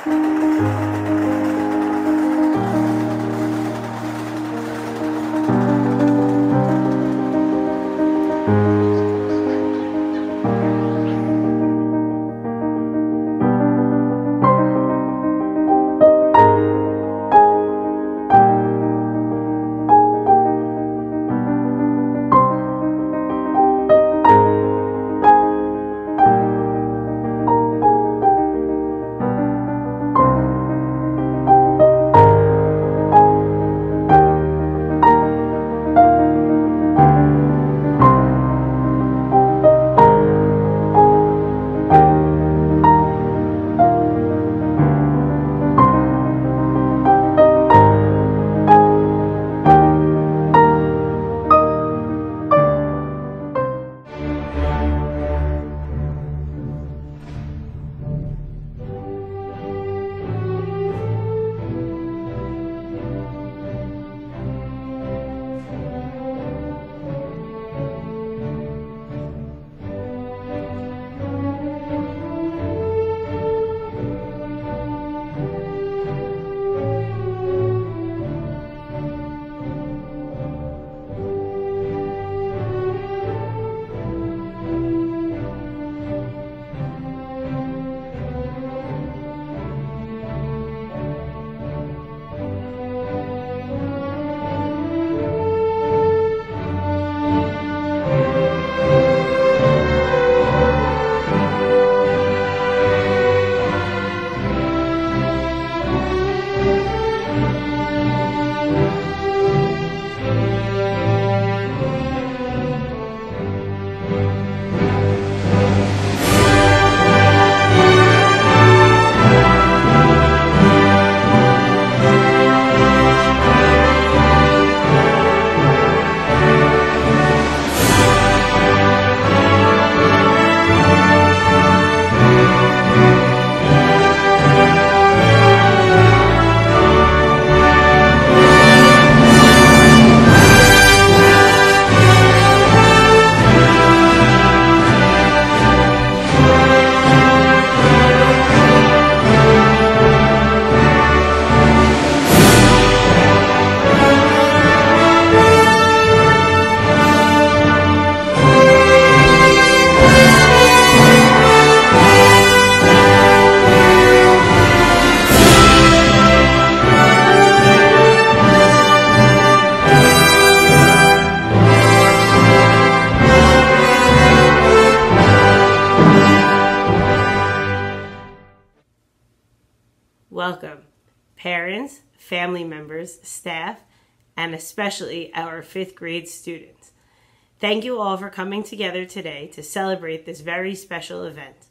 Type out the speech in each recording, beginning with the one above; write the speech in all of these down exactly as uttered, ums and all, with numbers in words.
Welcome, parents, family members, staff, and especially our fifth grade students. Thank you all for coming together today to celebrate this very special event.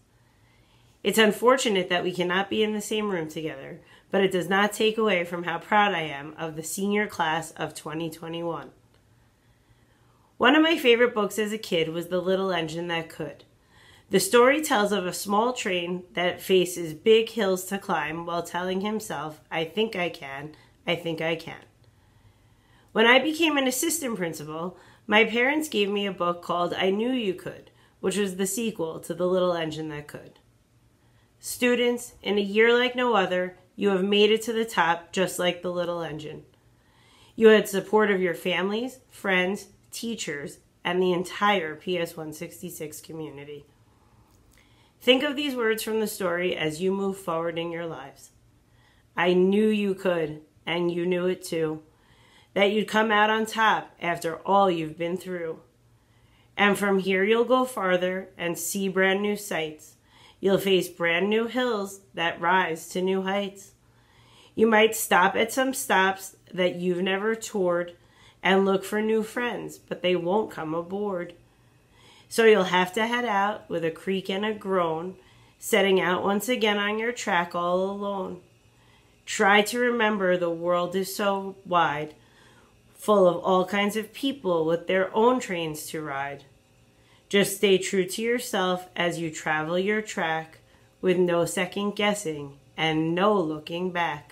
It's unfortunate that we cannot be in the same room together, but it does not take away from how proud I am of the senior class of twenty twenty-one. One of my favorite books as a kid was The Little Engine That Could. The story tells of a small train that faces big hills to climb while telling himself, I think I can, I think I can. When I became an assistant principal, my parents gave me a book called I Knew You Could, which was the sequel to The Little Engine That Could. Students, in a year like no other, you have made it to the top just like the little engine. You had support of your families, friends, teachers, and the entire P S one sixty-six community. Think of these words from the story as you move forward in your lives. I knew you could, and you knew it too, that you'd come out on top after all you've been through. And from here you'll go farther and see brand new sights. You'll face brand new hills that rise to new heights. You might stop at some stops that you've never toured and look for new friends, but they won't come aboard. So you'll have to head out with a creak and a groan, setting out once again on your track all alone. Try to remember the world is so wide, full of all kinds of people with their own trains to ride. Just stay true to yourself as you travel your track with no second guessing and no looking back.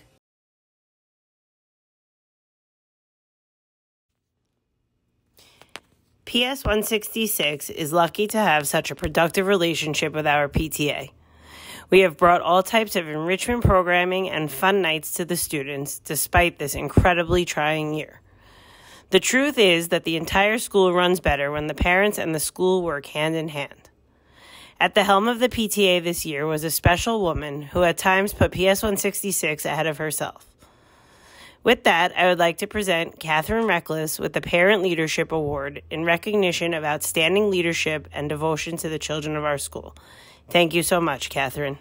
P S one sixty-six is lucky to have such a productive relationship with our P T A. We have brought all types of enrichment programming and fun nights to the students despite this incredibly trying year. The truth is that the entire school runs better when the parents and the school work hand in hand. At the helm of the P T A this year was a special woman who at times put P S one sixty-six ahead of herself. With that, I would like to present Catherine Reckless with the Parent Leadership Award in recognition of outstanding leadership and devotion to the children of our school. Thank you so much, Catherine.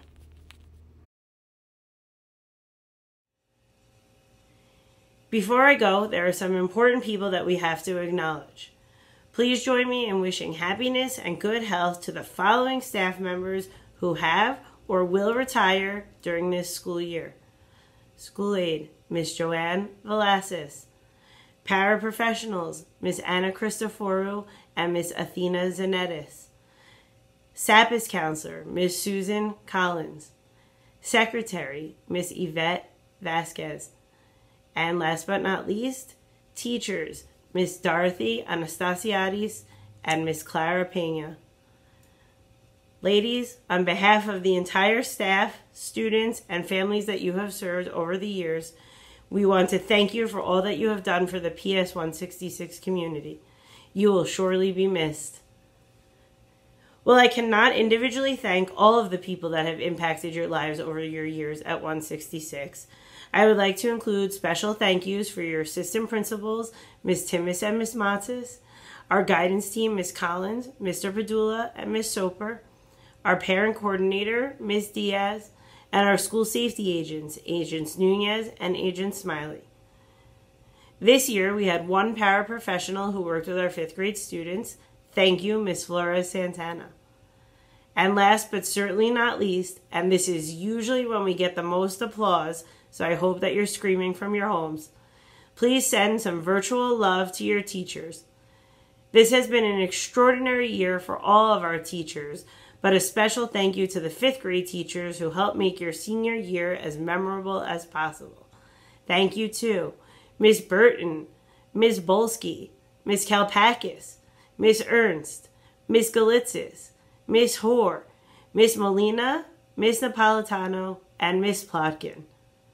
Before I go, there are some important people that we have to acknowledge. Please join me in wishing happiness and good health to the following staff members who have or will retire during this school year. School aide, Miz Joanne Velasquez. Paraprofessionals, Miz Anna Christoforou and Miz Athena Zanetis. S A P I S counselor, Miz Susan Collins. Secretary, Miz Yvette Vasquez. And last but not least, teachers, Miz Dorothy Anastasiadis and Miz Clara Pena. Ladies, on behalf of the entire staff, students, and families that you have served over the years, we want to thank you for all that you have done for the P S one sixty-six community. You will surely be missed. Well, I cannot individually thank all of the people that have impacted your lives over your years at one sixty-six. I would like to include special thank yous for your assistant principals, Miz Timmis and Miz Matzis, our guidance team, Miz Collins, Mister Padula, and Miz Soper, our parent coordinator, Miz Diaz, and our school safety agents, Agents Nunez and Agent Smiley. This year, we had one paraprofessional who worked with our fifth grade students. Thank you, Miz Flores Santana. And last but certainly not least, and this is usually when we get the most applause, so I hope that you're screaming from your homes, please send some virtual love to your teachers. This has been an extraordinary year for all of our teachers, but a special thank you to the fifth grade teachers who helped make your senior year as memorable as possible. Thank you to Miz Burton, Miz Bolsky, Miz Kalpakis, Miz Ernst, Miz Galitzis, Miz Hoare, Miz Molina, Miz Napolitano, and Miz Plotkin.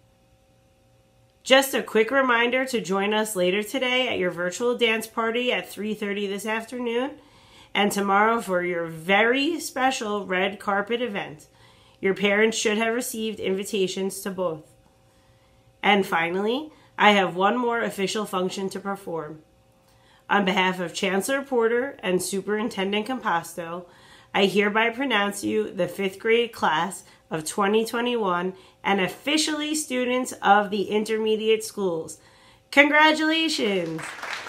Just a quick reminder to join us later today at your virtual dance party at three thirty this afternoon and tomorrow for your very special red carpet event. Your parents should have received invitations to both. And finally, I have one more official function to perform. On behalf of Chancellor Porter and Superintendent Composto, I hereby pronounce you the fifth grade class of twenty twenty-one and officially students of the intermediate schools. Congratulations!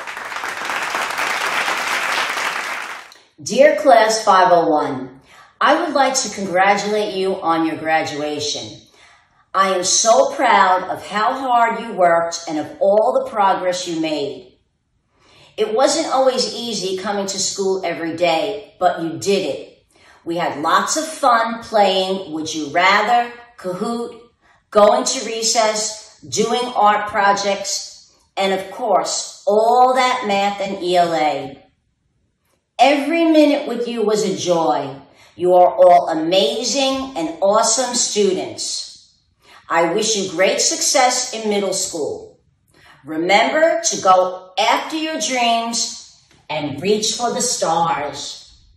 Dear Class five oh one, I would like to congratulate you on your graduation. I am so proud of how hard you worked and of all the progress you made. It wasn't always easy coming to school every day, but you did it. We had lots of fun playing Would You Rather, Kahoot, going to recess, doing art projects, and of course, all that math and E L A. Every minute with you was a joy. You are all amazing and awesome students. I wish you great success in middle school. Remember to go after your dreams and reach for the stars.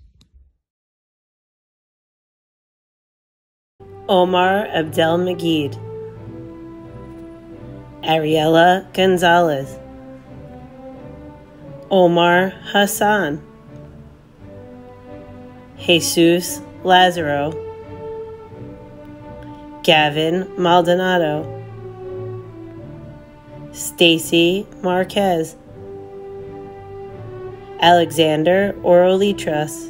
Omar Abdel Magid, Ariella Gonzalez, Omar Hassan, Jesus Lazaro, Gavin Maldonado, Stacy Marquez, Alexander Orolitras,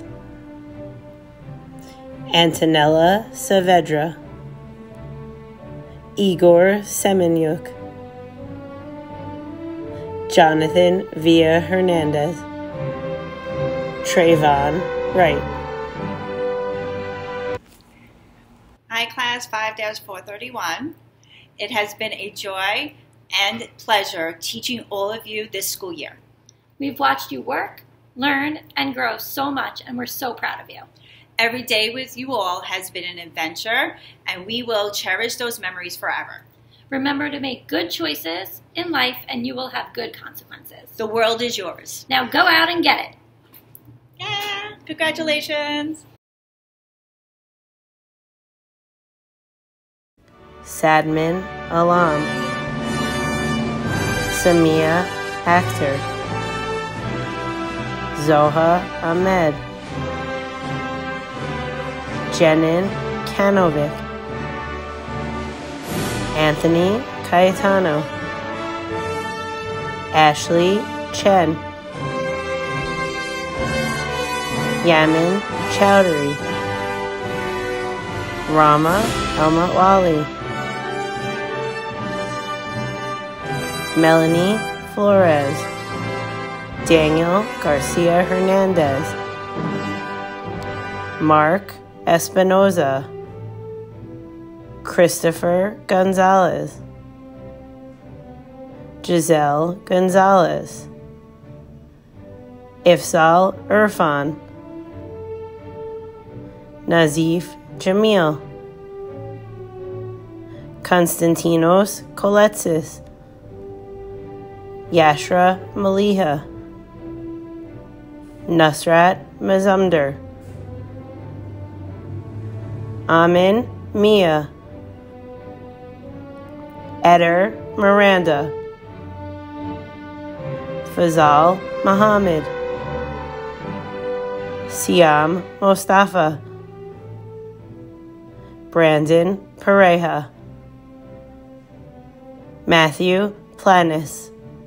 Antonella Saavedra, Igor Semenyuk, Jonathan Villa Hernandez, Trayvon Wright. Hi, Class five four thirty-one. It has been a joy and pleasure teaching all of you this school year. We've watched you work, learn, and grow so much, and we're so proud of you. Every day with you all has been an adventure, and we will cherish those memories forever. Remember to make good choices in life, and you will have good consequences. The world is yours. Now go out and get it. Yeah, congratulations. Sadman Alam, Samia Akhtar, Zoha Ahmed, Jenin Kanovic, Anthony Cayetano, Ashley Chen, Yamin Chowdhury, Rama Elmatwali, Melanie Flores, Daniel Garcia Hernandez, Mark Espinoza, Christopher Gonzalez, Giselle Gonzalez, Ifsal Irfan, Nazif Jamil, Konstantinos Koletsis, Yashra Maliha, Nusrat Mazumdar, Amin Mia, Eder Miranda, Fazal Muhammad, Siam Mostafa, Brandon Pareja, Matthew Planis,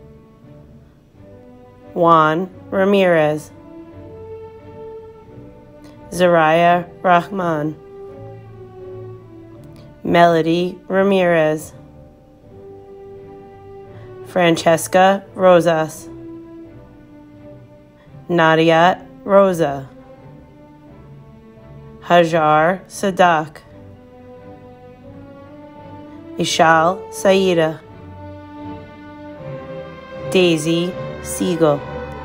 Juan Ramirez, Zaraya Rahman, Melody Ramirez, Francesca Rosas, Nadia Rosa, Hajar Sadak, Ishal Saida, Daisy Siegel.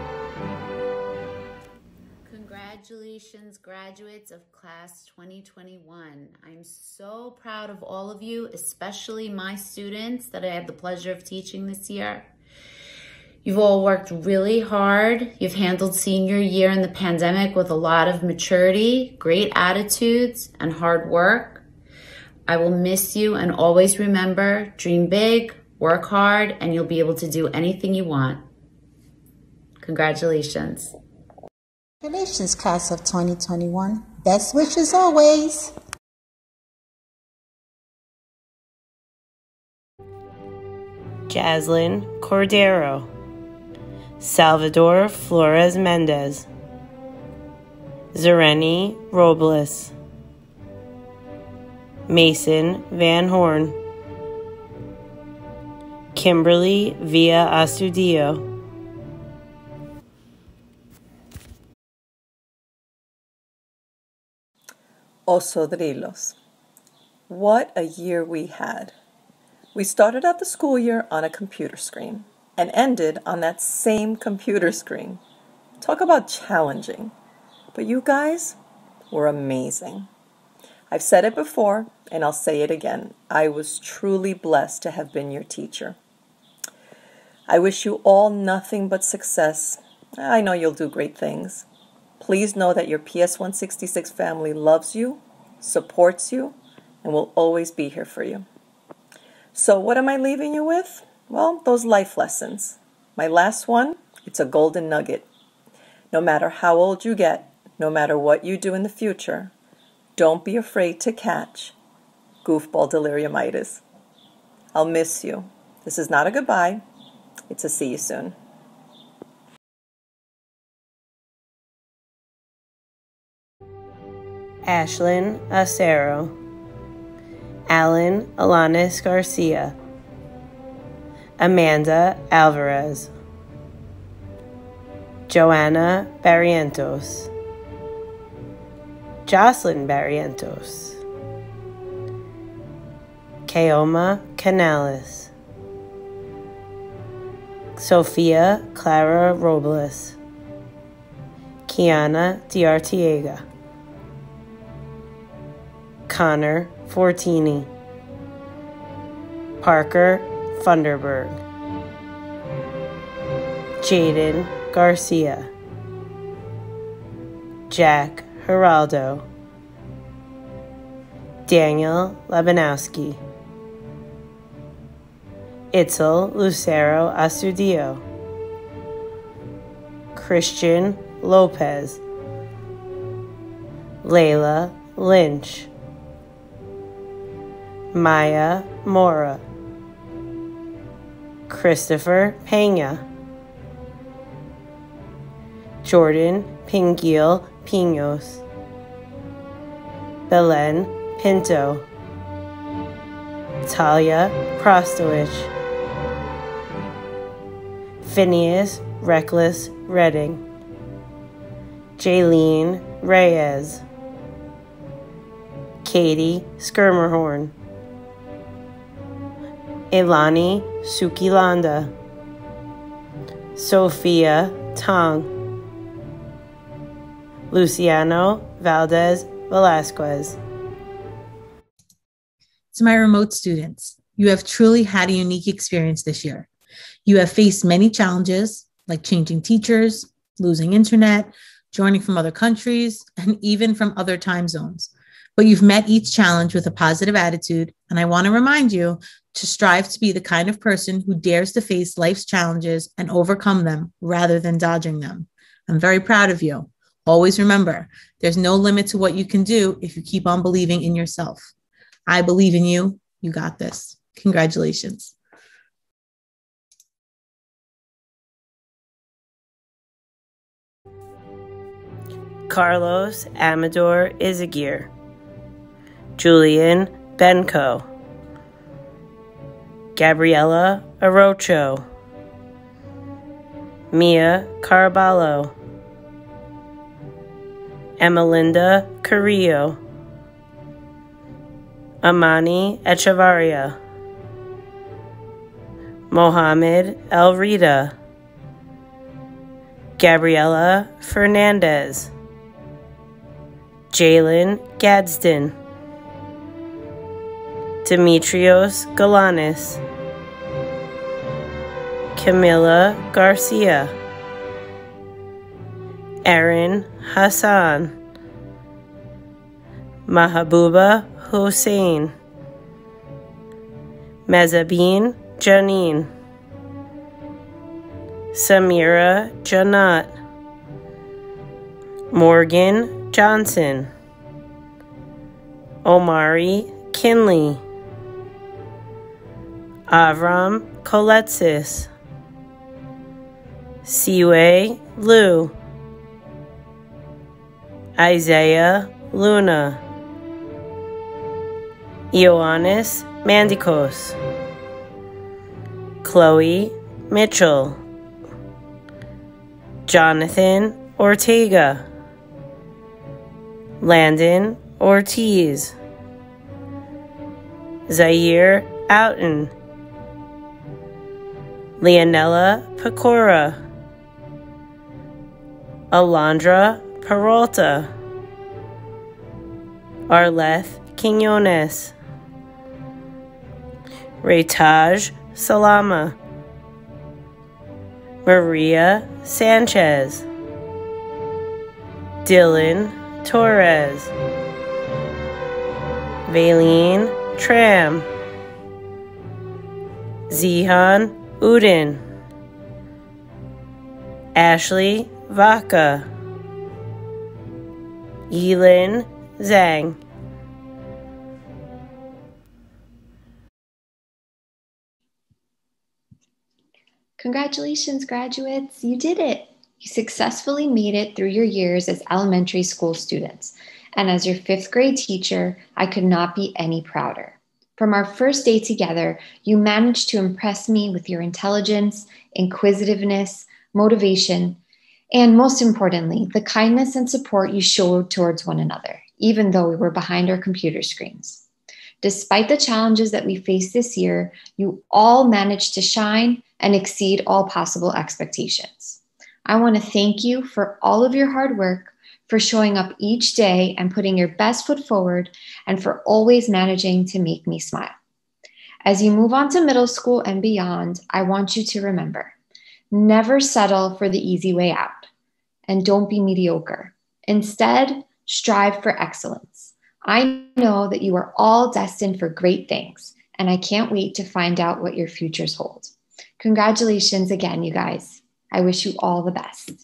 Congratulations, graduates of class twenty twenty-one. I'm so proud of all of you, especially my students that I had the pleasure of teaching this year. You've all worked really hard. You've handled senior year in the pandemic with a lot of maturity, great attitudes, and hard work. I will miss you, and always remember, dream big, work hard, and you'll be able to do anything you want. Congratulations. Congratulations, class of twenty twenty-one. Best wishes always. Jaslyn Cordero, Salvador Flores Mendez, Zareni Robles, Mason Van Horn, Kimberly Villa Astudillo, Osodrilos. What a year we had. We started out the school year on a computer screen and ended on that same computer screen. Talk about challenging. But you guys were amazing. I've said it before, and I'll say it again. I was truly blessed to have been your teacher. I wish you all nothing but success. I know you'll do great things. Please know that your P S one sixty-six family loves you, supports you, and will always be here for you. So what am I leaving you with? Well, those life lessons. My last one, it's a golden nugget. No matter how old you get, no matter what you do in the future, don't be afraid to catch goofball deliriumitis. I'll miss you. This is not a goodbye. It's a see you soon. Ashlyn Acero, Alan Alanis Garcia, Amanda Alvarez, Joanna Barrientos, Jocelyn Barrientos, Keoma Canales, Sofia Clara Robles, Kiana Diartiega, Connor Fortini, Parker Funderburg, Jaden Garcia, Jack Geraldo, Daniel Lebanowski, Itzel Lucero Astudillo, Christian Lopez, Layla Lynch, Maya Mora, Christopher Pena, Jordan Pinguil Pinos, Belen Pinto, Talia Prostowich, Phineas Reckless Redding, Jaylene Reyes, Katie Skirmerhorn, Ilani Sukilanda, Sophia Tong, Luciano Valdez Velasquez. To my remote students, you have truly had a unique experience this year. You have faced many challenges like changing teachers, losing internet, joining from other countries, and even from other time zones. But you've met each challenge with a positive attitude, and I want to remind you to strive to be the kind of person who dares to face life's challenges and overcome them rather than dodging them. I'm very proud of you. Always remember, there's no limit to what you can do if you keep on believing in yourself. I believe in you. You got this. Congratulations. Carlos Amador Izaguirre, Julian Benko, Gabriela Arocho, Mia Caraballo, Emalinda Carrillo, Amani Echevarria, Mohammed El Rida, Gabriela Fernandez, Jalen Gadsden, Demetrios Galanis, Camila Garcia, Erin Hassan, Mahabuba Hussein, Mezabin Janine, Samira Janat, Morgan Johnson, Omari Kinley, Avram Koletsis, Siwei Liu, Isaiah Luna, Ioannis Mandikos, Chloe Mitchell, Jonathan Ortega, Landon Ortiz, Zaire Outen, Leonella Pecora, Alondra Peralta, Arleth Quinones, Raytaj Salama, Maria Sanchez, Dylan Torres, Valine Tram, Zihan Udin, Ashley Vaca, Yilin Zhang. Congratulations, graduates. You did it. You successfully made it through your years as elementary school students. And as your fifth grade teacher, I could not be any prouder. From our first day together, you managed to impress me with your intelligence, inquisitiveness, motivation, and most importantly, the kindness and support you showed towards one another, even though we were behind our computer screens. Despite the challenges that we faced this year, you all managed to shine and exceed all possible expectations. I want to thank you for all of your hard work, for showing up each day and putting your best foot forward, and for always managing to make me smile. As you move on to middle school and beyond, I want you to remember, never settle for the easy way out, and don't be mediocre. Instead, strive for excellence. I know that you are all destined for great things, and I can't wait to find out what your futures hold. Congratulations again, you guys. I wish you all the best.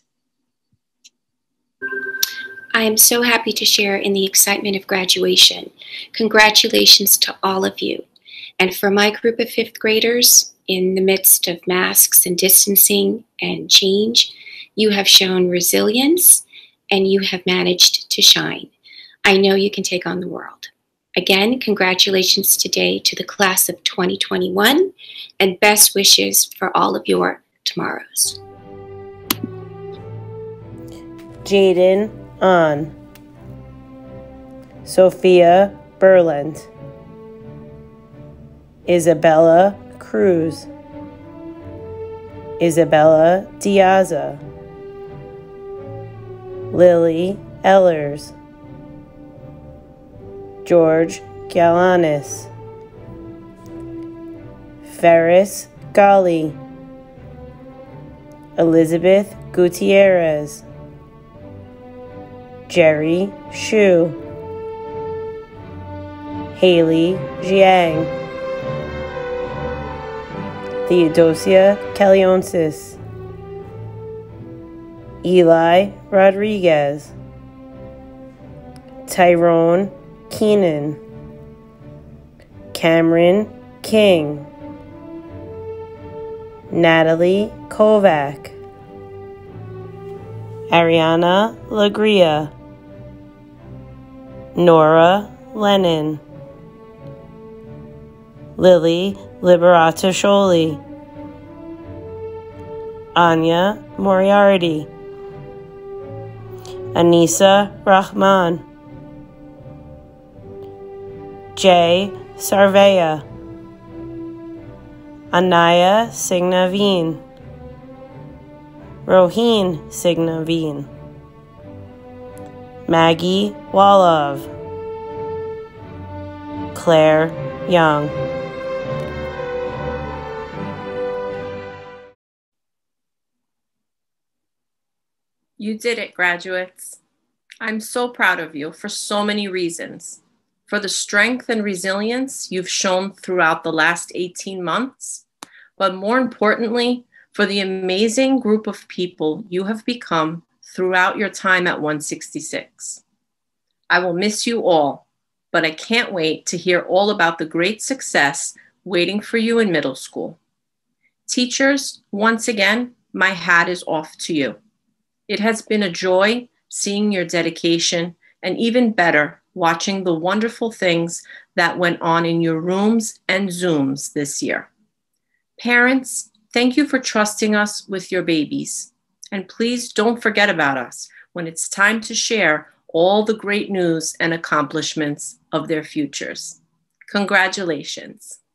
I am so happy to share in the excitement of graduation. Congratulations to all of you. And for my group of fifth graders, in the midst of masks and distancing and change, you have shown resilience and you have managed to shine. I know you can take on the world. Again, congratulations today to the class of twenty twenty-one and best wishes for all of your tomorrows. Jaden On. Sophia Berland. Isabella Cruz. Isabella Diaza. Lily Ellers. George Galanis. Ferris Gali. Elizabeth Gutierrez. Jerry Shu. Haley Jiang. Theodosia Calionsis. Eli Rodriguez. Tyrone Keenan. Cameron King. Natalie Kovac. Ariana Lagria. Nora Lennon. Lily Liberata Sholi. Anya Moriarty. Anisa Rahman. Jay Sarveya. Anaya Signaveen. Roheen Signaveen. Maggie Wallov. Claire Young. You did it, graduates. I'm so proud of you for so many reasons. For the strength and resilience you've shown throughout the last eighteen months, but more importantly, for the amazing group of people you have become throughout your time at one sixty-six. I will miss you all, but I can't wait to hear all about the great success waiting for you in middle school. Teachers, once again, my hat is off to you. It has been a joy seeing your dedication, and even better, watching the wonderful things that went on in your rooms and Zooms this year. Parents, thank you for trusting us with your babies. And please don't forget about us when it's time to share all the great news and accomplishments of their futures. Congratulations.